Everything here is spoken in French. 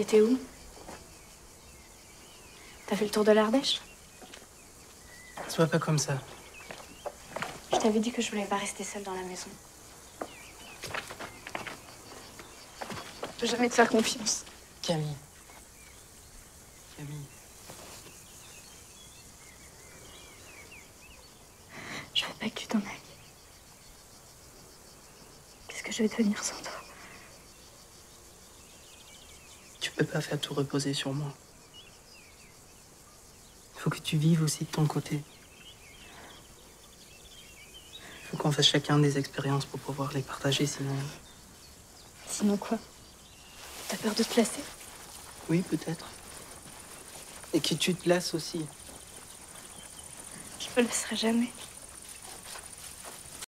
T'étais où? T'as fait le tour de l'Ardèche? Sois pas comme ça. Je t'avais dit que je voulais pas rester seule dans la maison. Je peux jamais te faire confiance. Camille. Camille. Je veux pas que tu t'en ailles. Qu'est-ce que je vais devenir sans toi? Tu peux pas faire tout reposer sur moi. Il faut que tu vives aussi de ton côté. Il faut qu'on fasse chacun des expériences pour pouvoir les partager, sinon... Sinon quoi? T'as peur de te lasser? Oui, peut-être. Et que tu te lasses aussi. Je me lasserai jamais.